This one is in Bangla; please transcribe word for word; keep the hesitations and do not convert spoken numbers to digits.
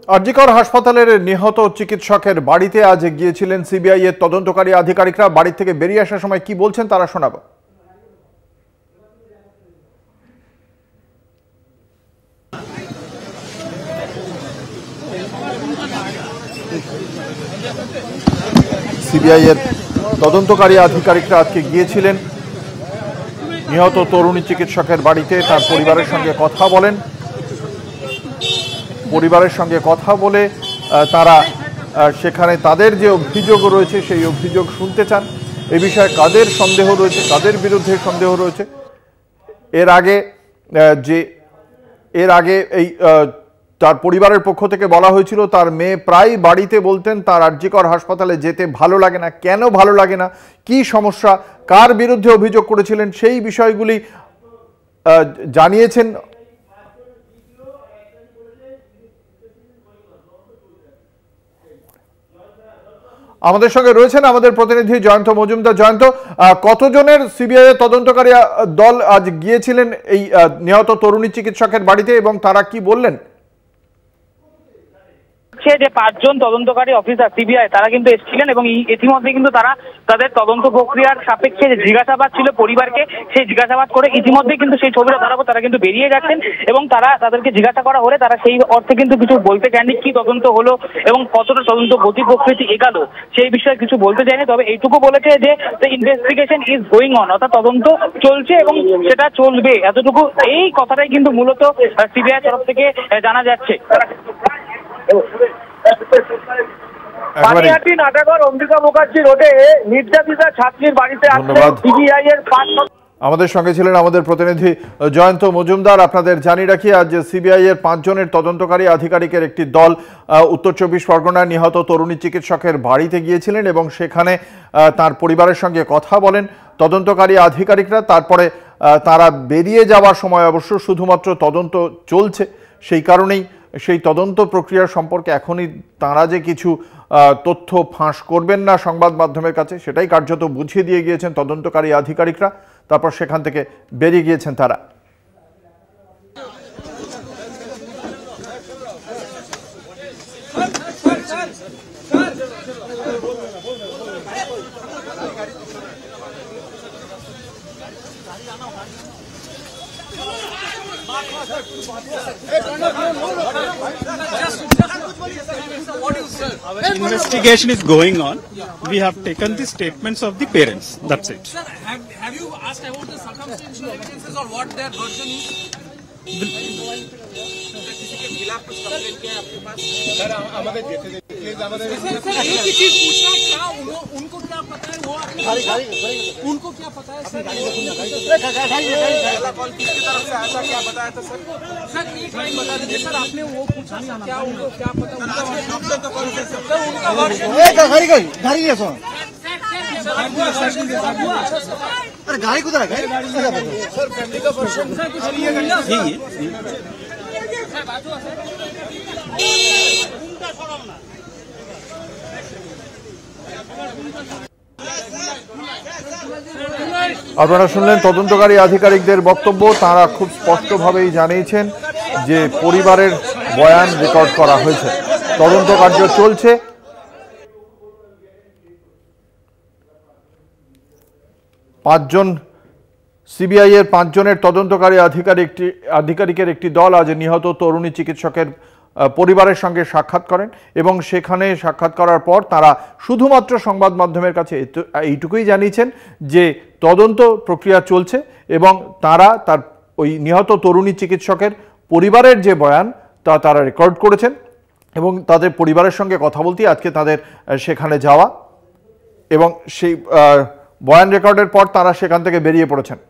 আরজিকর হাসপাতালের নিহত চিকিৎসকের বাড়িতে আজ গিয়েছিলেন সিবিআই এর তদন্তকারী আধিকারিকরা। বাড়ি থেকে বেরিয়ে আসার সময় কি বলছেন তারা শোনাবো। সিবিআই এর তদন্তকারী আধিকারিকরা আজকে গিয়েছিলেন নিহত তরুণী চিকিৎসকের বাড়িতে। তার পরিবারের সঙ্গে কথা বলেন পরিবারের সঙ্গে কথা বলে তারা সেখানে তাদের যে অভিযোগ রয়েছে সেই অভিযোগ শুনতে চান। এই বিষয়ে কাদের সন্দেহ রয়েছে, কাদের বিরুদ্ধে সন্দেহ রয়েছে। এর আগে যে এর আগে এই তার পরিবারের পক্ষ থেকে বলা হয়েছিল তার মেয়ে প্রায় বাড়িতে বলতেন তার আরজিকর হাসপাতালে যেতে ভালো লাগে না। কেন ভালো লাগে না, কি সমস্যা, কার বিরুদ্ধে অভিযোগ করেছিলেন, সেই বিষয়গুলি জানিয়েছেন। আমাদের সঙ্গে রয়েছেন আমাদের প্রতিনিধি জয়ন্ত মজুমদার। জয়ন্ত, কতজনের সিবিআই তদন্তকারী দল আজ গিয়েছিলেন এই নিহত তরুণী চিকিৎসকের বাড়িতে এবং তারা কি বললেন? যে পাঁচজন তদন্তকারী অফিসার সিবিআই তারা কিন্তু এসেছিলেন এবং ইতিমধ্যে কিন্তু তারা তাদের তদন্ত প্রক্রিয়ার সাপেক্ষে যে জিজ্ঞাসাবাদ ছিল পরিবারকে, সেই জিজ্ঞাসাবাদ করে ইতিমধ্যে কিন্তু সেই ছবিটা ধরাবো তারা কিন্তু বেরিয়ে যাচ্ছেন এবং তারা তাদেরকে জিজ্ঞাসা করা হলে তারা সেই অর্থে কিন্তু কিছু বলতে চায়নি। কি তদন্ত হলো এবং কতটা তদন্ত গতি প্রকৃতি এগালো সেই বিষয়ে কিছু বলতে চায়নি। তবে এইটুকু বলেছে যে ইনভেস্টিগেশন ইজ গোয়িং অন, অর্থাৎ তদন্ত চলছে এবং সেটা চলবে, এতটুকু এই কথাটাই কিন্তু মূলত সিবিআই তরফ থেকে জানা যাচ্ছে। পানিহাটি নাটাগর অম্বিকা মুখার্জি রোডে নির্যাতিতা ছাত্রীর বাড়িতে সিবিআই এর পাঁচ আমাদের সঙ্গে ছিলেন আমাদের প্রতিনিধি জয়ন্ত মজুমদার। আপনাদের জানিয়ে রাখি আজ সিবিআই এর পাঁচ জনের তদন্তকারী আধিকারিকের একটি দল উত্তর চব্বিশ পরগনার নিহত তরুণী চিকিৎসকের বাড়িতে গিয়েছিলেন এবং সেখানে তার পরিবারের সঙ্গে কথা বলেন তদন্তকারী আধিকারিকরা। তারপরে তারা বেরিয়ে যাওয়ার সময় অবশ্য শুধুমাত্র তদন্ত চলছে, সেই কারণেই সেই তদন্ত প্রক্রিয়া সম্পর্কে এখনই তাঁরা যে কিছু তথ্য ফাঁস করবেন না সংবাদ মাধ্যমের কাছে সেটাই কার্যত বুঝিয়ে দিয়ে গিয়েছেন তদন্তকারী আধিকারিকরা। তারপর সেখান থেকে বেরিয়ে গিয়েছেন তারা। Investigation is going on. We have taken the statements of the parents. That's it. Sir, have, have you asked about the circumstantial evidences or what their version is? किसी के खिलाफ कुछ कंप्लेंट किया है आपके पास? सर, हमारे जैसे प्लीज हमारे सर एक ही चीज पूछना, क्या उनको क्या पता है वो उनको क्या पता है सर? पहला कॉल किसकी तरफ से आया था, क्या बताया था सर? सर एक लाइन बता दीजिए सर, आपने वो पूछा क्या उनको क्या पता? डॉक्टर का कॉल कर सकते हैं उनका वर्ड अरे गाड़ी कुछ रखा है सर, फैमिली का पर्सन सर कुछ नहीं है यही আপনারা শুনলেন তদন্তকারী আধিকারিকদের বক্তব্য। তারা খুব স্পষ্টভাবেই জানিয়েছেন যে পরিবারের বয়ান রেকর্ড করা হয়েছে, তদন্ত কার্য চলছে। পাঁচজন সিবিআই এর পাঁচজনের তদন্তকারী আধিকারিক আধিকারিকের একটি দল আজ নিহত তরুণী চিকিৎসকের পরিবারের সঙ্গে সাক্ষাৎ করেন এবং সেখানে সাক্ষাৎ করার পর তারা শুধুমাত্র সংবাদ মাধ্যমের কাছে এইটুকুই জানিয়েছেন যে তদন্ত প্রক্রিয়া চলছে এবং তারা তার ওই নিহত তরুণী চিকিৎসকের পরিবারের যে বয়ান তা তারা রেকর্ড করেছেন এবং তাদের পরিবারের সঙ্গে কথা বলতে আজকে তাদের সেখানে যাওয়া এবং সেই বয়ান রেকর্ডের পর তারা সেখান থেকে বেরিয়ে পড়েছেন।